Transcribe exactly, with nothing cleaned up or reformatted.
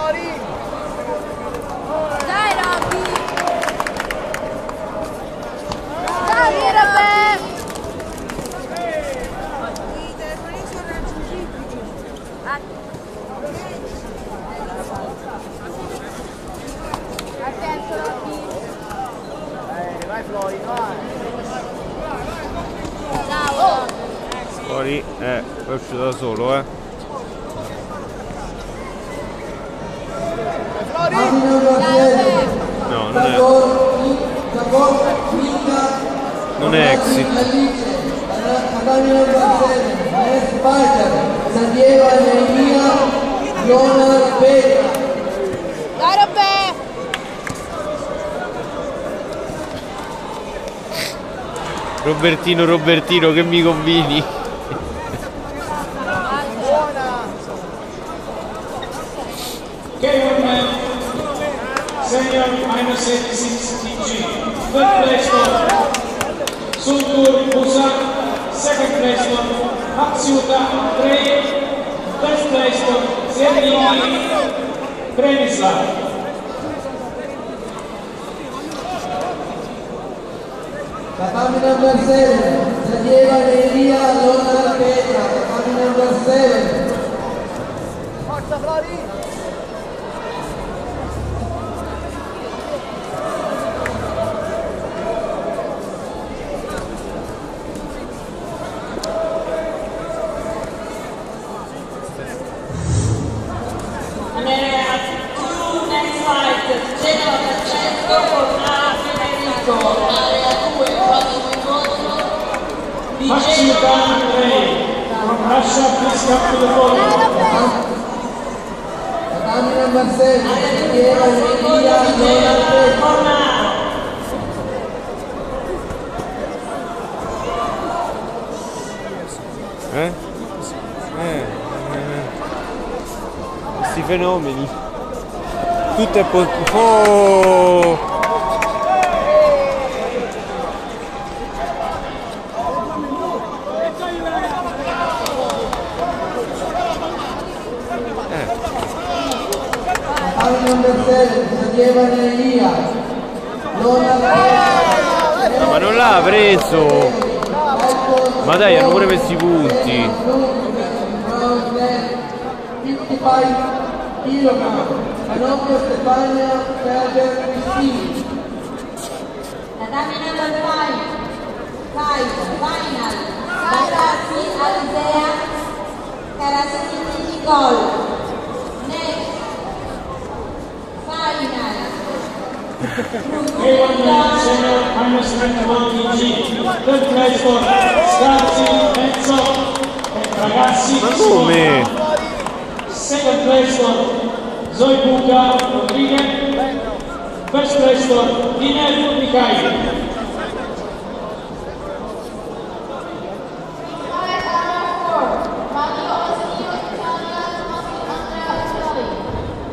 Dai Robby! Dai Robby! I telefoni sono raggiungibili. Attento Robby! Vai Flori, vai! Ciao! Fuori, eh, poi è uscito da solo, eh. No, non è. Non è exit. Dai Robby! Robertino, Robertino, che mi combini? Senior minus eighty-six T G. Third place for Suntur Musa. Second place for Hatsuta Andrei. Third place for Sergei Premislav. Tatami number seven, Sadieva Neria Lona Petra, Tatami number seven. Forza Flori! Hatsuta Andrei from Russia, please come to the podium. Tatami number seven, Sadieva Neria Lona Petra. Eh? Eh, eh. Questi fenomeni. Tutto è po- oh! Ma non l'ha preso! Ma dai, hanno pure messo i punti! Tatami number five. Five. Final. Batazzi Alizea. Carasini Nicole. Next. Final. A one senior minus ninety-one T G. Third place for Scarsi Enzo and Ragazzi. Ma come? Second place for Zoe Buca Rodriguez. First place for Diner Mikhail.